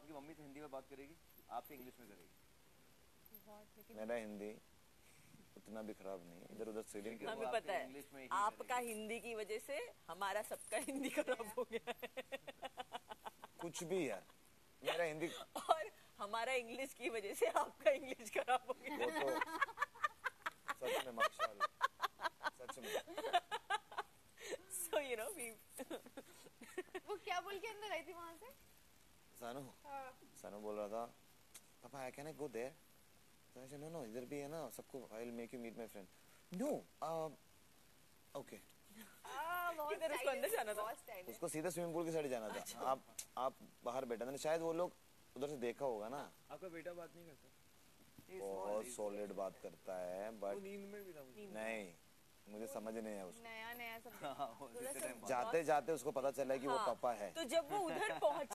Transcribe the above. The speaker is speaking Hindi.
आपकी मम्मी से हिंदी में बात करेगी, आपसे इंग्लिश में करेगी। मेरा हिंदी उतना भी खराब नहीं, इधर उधर सीलिंग के हमें पता है आपका हिंदी की वजह से हमारा सबका हिंदी खराब हो गया है। कुछ भी यार, मेरा हिंदी और हमारा इंग्लिश की वजह से आपका इंग्लिश खराब हो गया। वो तो सच में माशाल्लाह, सच में। So you know we वो क्या बोल के अंदर आई थी वहां से? सानू सानू बोल रहा था पापा I can I go there, तो आई सेड नो नो इधर भी है ना सबको, I will make you meet my friend. No okay, किधर उसको अंदर जाना था? उसको सीधा स्विमिंग पूल की साइड जाना था। अच्छा। आप बाहर बैठा था, शायद वो लोग उधर से देखा होगा ना। आपका बेटा बात नहीं करता? बहुत सॉलिड बात करता है, बट नींद में भी था नहीं, मुझे समझ नहीं है उसको। नया नया सब जाते जाते उसको पता चला कि वो पापा है। तो जब वो उधर पहुंच